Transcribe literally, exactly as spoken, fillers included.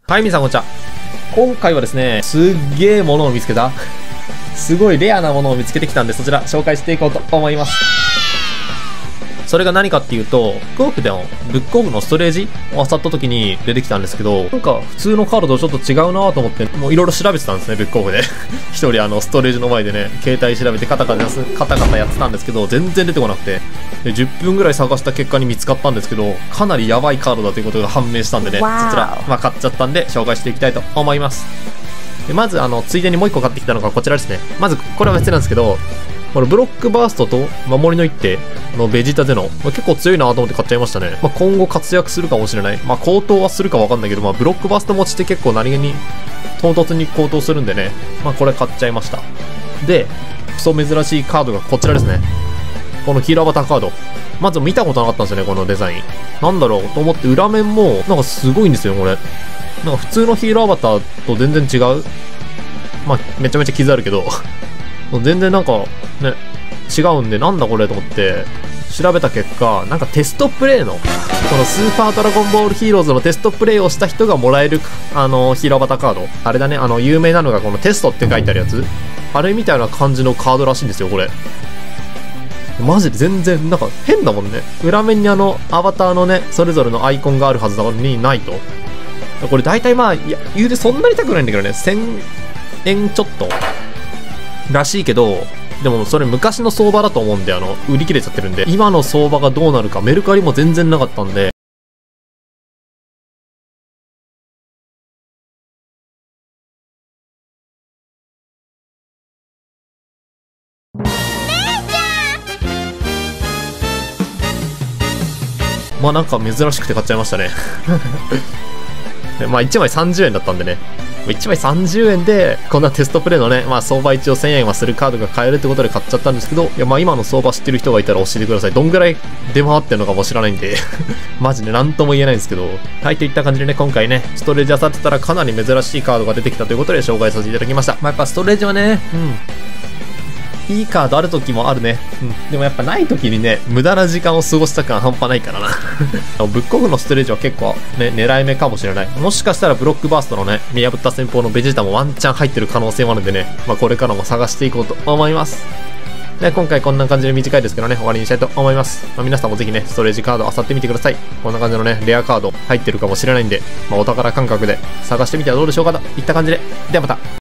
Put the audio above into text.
はい、皆さんこんにちは。今回はですね、すっげーものを見つけた。すごいレアなものを見つけてきたんで、そちら紹介していこうと思います。それが何かっていうと、ブックオフでの、ブックオフのストレージを漁った時に出てきたんですけど、なんか普通のカードとちょっと違うなと思って、もういろいろ調べてたんですね、ブックオフで。一人あの、ストレージの前でね、携帯調べてカタカタやす、カタカタやってたんですけど、全然出てこなくて。で、じゅっぷんぐらい探した結果に見つかったんですけど、かなりやばいカードだということが判明したんでね、そちら、まあ買っちゃったんで、紹介していきたいと思います。でまず、あの、ついでにもう一個買ってきたのがこちらですね。まず、これは別なんですけど、このブロックバーストと守りの一手のベジータゼノ、まあ、結構強いなと思って買っちゃいましたね。まあ、今後活躍するかもしれない。まあ、高騰はするかわかんないけど、まあ、ブロックバースト持ちって結構何気に唐突に高騰するんでね。まあ、これ買っちゃいました。で、クソ珍しいカードがこちらですね。このヒーローアバターカード。まず見たことなかったんですよね、このデザイン。なんだろうと思って裏面もなんかすごいんですよ、これ。なんか普通のヒーローアバターと全然違う。まあ、めちゃめちゃ傷あるけど。全然なんかね違うんでなんだこれと思って調べた結果なんかテストプレイのこのスーパードラゴンボールヒーローズのテストプレイをした人がもらえるあのヒーローアバターカードあれだねあの有名なのがこのテストって書いてあるやつあれみたいな感じのカードらしいんですよこれマジで全然なんか変だもんね裏面にあのアバターのねそれぞれのアイコンがあるはずなのにないとこれ大体まあいや言うてそんなに高くないんだけどねせんえんちょっとらしいけどでもそれ昔の相場だと思うんであの売り切れちゃってるんで今の相場がどうなるかメルカリも全然なかったんでまあなんか珍しくて買っちゃいましたねまあいちまいさんじゅうえんだったんでねいちまいさんじゅうえんでこんなテストプレイのねまあ相場一応せんえんはするカードが買えるってことで買っちゃったんですけどいやまあ今の相場知ってる人がいたら教えてくださいどんぐらい出回ってるのかも知らないんでマジで何とも言えないんですけどはいといった感じでね今回ねストレージ漁ってたらかなり珍しいカードが出てきたということで紹介させていただきましたまあやっぱストレージはねうんいいカードある時もあるね。うん。でもやっぱない時にね、無駄な時間を過ごした感半端ないからな。ブックオフのストレージは結構ね、狙い目かもしれない。もしかしたらブロックバーストのね、見破った戦法のベジータもワンチャン入ってる可能性もあるんでね、まあこれからも探していこうと思います。で、今回こんな感じで短いですけどね、終わりにしたいと思います。まあ、皆さんもぜひね、ストレージカード漁ってみてください。こんな感じのね、レアカード入ってるかもしれないんで、まあお宝感覚で探してみてはどうでしょうかといった感じで。ではまた。